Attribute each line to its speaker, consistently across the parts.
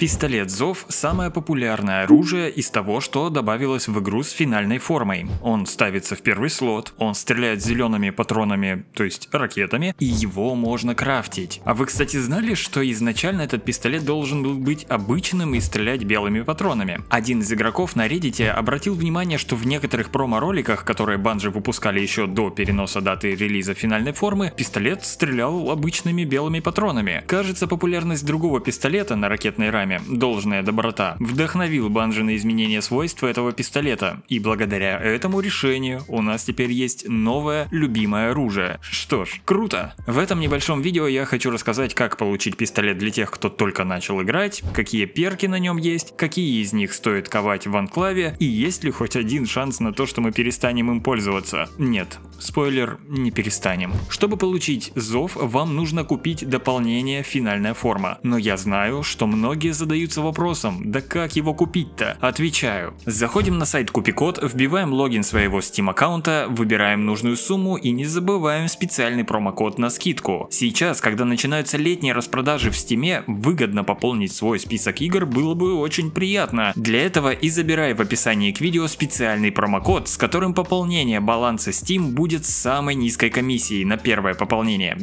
Speaker 1: Пистолет Зов – самое популярное оружие из того, что добавилось в игру с финальной формой. Он ставится в первый слот, он стреляет зелеными патронами, то есть ракетами, и его можно крафтить. А вы, кстати, знали, что изначально этот пистолет должен был быть обычным и стрелять белыми патронами? Один из игроков на Reddit обратил внимание, что в некоторых промо-роликах, которые Bungie выпускали еще до переноса даты релиза финальной формы, пистолет стрелял обычными белыми патронами. Кажется, популярность другого пистолета на ракетной раме, должная доброта, вдохновил Bungie на изменение свойств этого пистолета, и благодаря этому решению у нас теперь есть новое любимое оружие. Что ж, круто! В этом небольшом видео я хочу рассказать, как получить пистолет для тех, кто только начал играть, какие перки на нем есть, какие из них стоит ковать в анклаве, и есть ли хоть один шанс на то, что мы перестанем им пользоваться. Нет, спойлер, не перестанем. Чтобы получить Зов, вам нужно купить дополнение «Финальная форма». Но я знаю, что многие задаются вопросом, да как его купить-то? Отвечаю. Заходим на сайт Купикод, вбиваем логин своего Steam аккаунта, выбираем нужную сумму и не забываем специальный промокод на скидку. Сейчас, когда начинаются летние распродажи в Steam, выгодно пополнить свой список игр было бы очень приятно. Для этого и забирай в описании к видео специальный промокод, с которым пополнение баланса Steam будет с самой низкой комиссией на первое пополнение –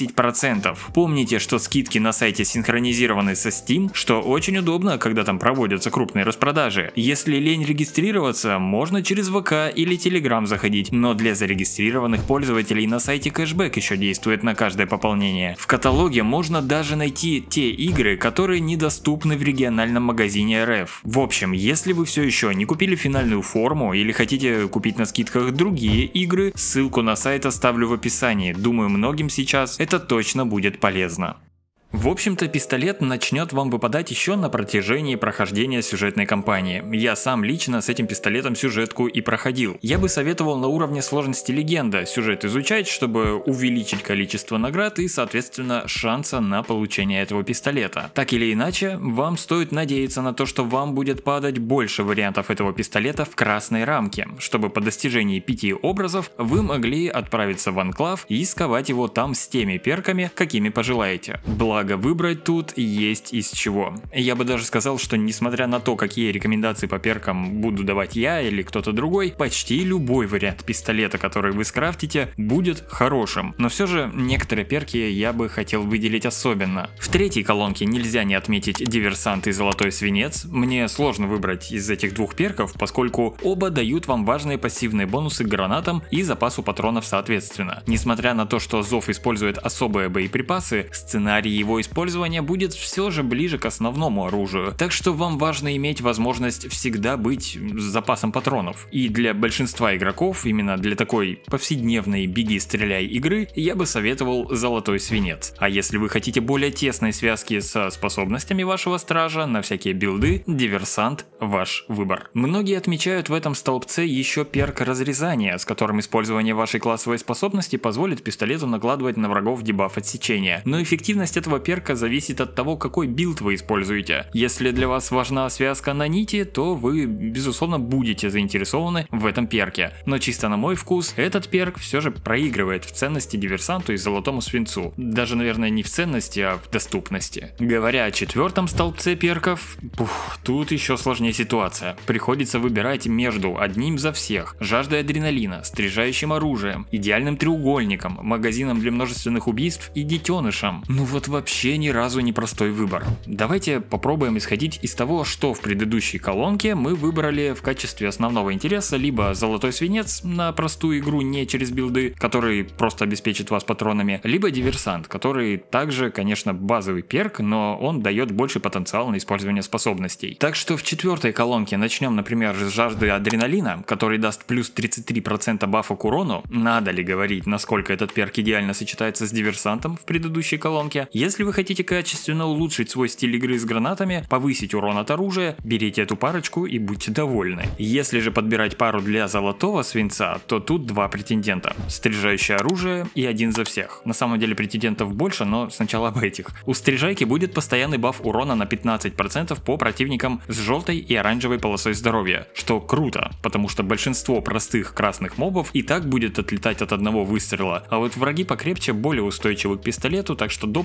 Speaker 1: 10%. Помните, что скидки на сайте синхронизированы со Steam, что очень удобно, когда там проводятся крупные распродажи. Если лень регистрироваться, можно через ВК или Telegram заходить, но для зарегистрированных пользователей на сайте кэшбэк еще действует на каждое пополнение. В каталоге можно даже найти те игры, которые недоступны в региональном магазине РФ. В общем, если вы все еще не купили финальную форму или хотите купить на скидках другие игры, ссылку на сайт оставлю в описании. Думаю, многим сейчас это точно будет полезно. В общем-то, пистолет начнет вам выпадать еще на протяжении прохождения сюжетной кампании. Я сам лично с этим пистолетом сюжетку и проходил. Я бы советовал на уровне сложности легенда сюжет изучать, чтобы увеличить количество наград и, соответственно, шанса на получение этого пистолета. Так или иначе, вам стоит надеяться на то, что вам будет падать больше вариантов этого пистолета в красной рамке, чтобы по достижении 5 образов вы могли отправиться в анклав и сковать его там с теми перками, какими пожелаете. Благо, выбрать тут есть из чего. Я бы даже сказал, что несмотря на то, какие рекомендации по перкам буду давать я или кто-то другой, почти любой вариант пистолета, который вы скрафтите, будет хорошим. Но все же некоторые перки я бы хотел выделить особенно. В третьей колонке нельзя не отметить Диверсант и Золотой Свинец. Мне сложно выбрать из этих двух перков, поскольку оба дают вам важные пассивные бонусы к гранатам и запасу патронов соответственно. Несмотря на то, что Зов использует особые боеприпасы, сценарий его использования будет все же ближе к основному оружию, так что вам важно иметь возможность всегда быть с запасом патронов. И для большинства игроков, именно для такой повседневной беги-стреляй игры, я бы советовал Золотой Свинец. А если вы хотите более тесной связки со способностями вашего стража на всякие билды, Диверсант – ваш выбор. Многие отмечают в этом столбце еще перк разрезания, с которым использование вашей классовой способности позволит пистолету накладывать на врагов дебаф отсечения. Но эффективность этого перка зависит от того, какой билд вы используете. Если для вас важна связка на нити, то вы, безусловно, будете заинтересованы в этом перке. Но чисто на мой вкус, этот перк все же проигрывает в ценности Диверсанту и Золотому Свинцу. Даже, наверное, не в ценности, а в доступности. Говоря о четвертом столбце перков, тут еще сложнее ситуация. Приходится выбирать между одним за всех, жаждой адреналина, стрижающим оружием, идеальным треугольником, магазином для множественных убийств и детенышем. Ну вот вообще ни разу не простой выбор. Давайте попробуем исходить из того, что в предыдущей колонке мы выбрали в качестве основного интереса либо Золотой Свинец на простую игру не через билды, который просто обеспечит вас патронами, либо Диверсант, который также, конечно, базовый перк, но он дает больший потенциал на использование способностей. Так что в четвертой колонке начнем, например, с жажды адреналина, который даст плюс 33% бафа к урону. Надо ли говорить, насколько этот перк идеально сочетается с Диверсантом в предыдущей колонке? Если вы хотите качественно улучшить свой стиль игры с гранатами, повысить урон от оружия, берите эту парочку и будьте довольны. Если же подбирать пару для Золотого Свинца, то тут два претендента. Стрижающее оружие и один за всех. На самом деле претендентов больше, но сначала об этих. У Стрижайки будет постоянный баф урона на 15% по противникам с желтой и оранжевой полосой здоровья, что круто, потому что большинство простых красных мобов и так будет отлетать от одного выстрела, а вот враги покрепче более устойчивы к пистолету, так что доп урон тут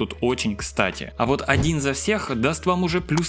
Speaker 1: тут очень кстати. А вот один за всех даст вам уже плюс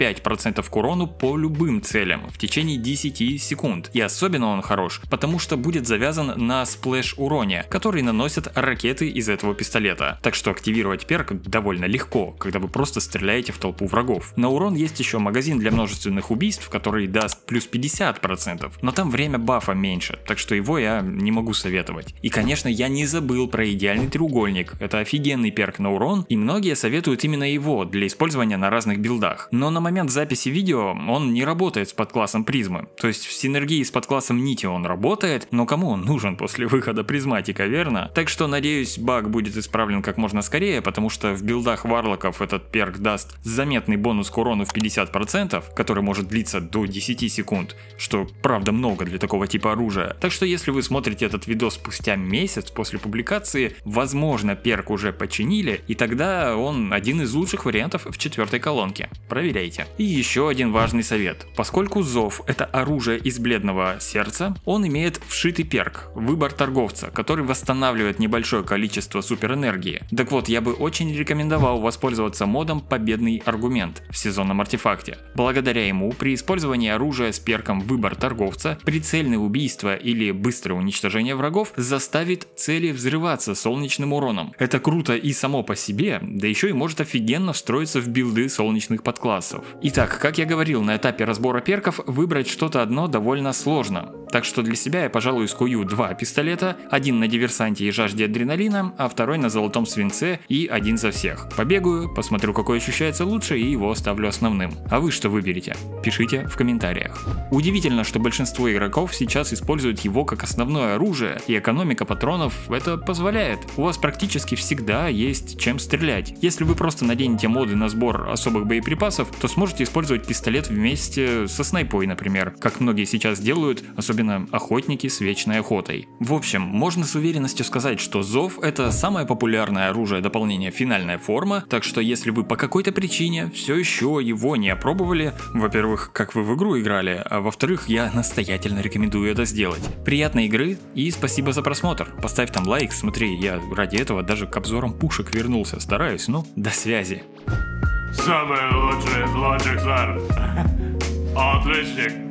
Speaker 1: 35% к урону по любым целям в течение 10 секунд. И особенно он хорош, потому что будет завязан на сплэш уроне, который наносят ракеты из этого пистолета. Так что активировать перк довольно легко, когда вы просто стреляете в толпу врагов. На урон есть еще магазин для множественных убийств, который даст плюс 50%, но там время бафа меньше, так что его я не могу советовать. И конечно, я не забыл про идеальный треугольник. Это офигенный перк на урон, и многие советуют именно его для использования на разных билдах. Но на момент записи видео он не работает с подклассом призмы. То есть в синергии с подклассом нити он работает, но кому он нужен после выхода призматика, верно? Так что надеюсь, баг будет исправлен как можно скорее, потому что в билдах варлоков этот перк даст заметный бонус к урону в 50%, который может длиться до 10 секунд, что правда много для такого типа оружия. Так что если вы смотрите этот видос спустя месяц после публикации, возможно перк уже починили, и тогда он один из лучших вариантов в 4-й колонке. Проверяйте. И еще один важный совет. Поскольку Зов — это оружие из бледного сердца, он имеет вшитый перк — выбор торговца, который восстанавливает небольшое количество суперэнергии. Так вот, я бы очень рекомендовал воспользоваться модом «Победный аргумент» в сезонном артефакте. Благодаря ему при использовании оружия с перком «Выбор торговца» прицельное убийство или быстрое уничтожение врагов заставит цели взрываться солнечным уроном. Это круто и само по себе, да еще и может офигенно встроиться в билды солнечных подклассов. Итак, как я говорил, на этапе разбора перков выбрать что-то одно довольно сложно. Так что для себя я, пожалуй, скую 2 пистолета, один на диверсанте и жажде адреналина, а второй на золотом свинце и один за всех. Побегаю, посмотрю, какой ощущается лучше, и его оставлю основным. А вы что выберете? Пишите в комментариях. Удивительно, что большинство игроков сейчас используют его как основное оружие, и экономика патронов это позволяет. У вас практически всегда есть чем стрелять. Если вы просто наденете моды на сбор особых боеприпасов, то сможете использовать пистолет вместе со снайпой, например, как многие сейчас делают, особенно охотники с вечной охотой. В общем, можно с уверенностью сказать, что Зов — это самое популярное оружие дополнения финальная форма, так что если вы по какой-то причине все еще его не опробовали, во-первых, как вы в игру играли, а во-вторых, я настоятельно рекомендую это сделать. Приятной игры и спасибо за просмотр. Поставь там лайк, смотри, я ради этого даже к обзорам пушек вернулся, стараюсь, ну, до связи.
Speaker 2: Самый лучший из лучших, сэр. Отличник.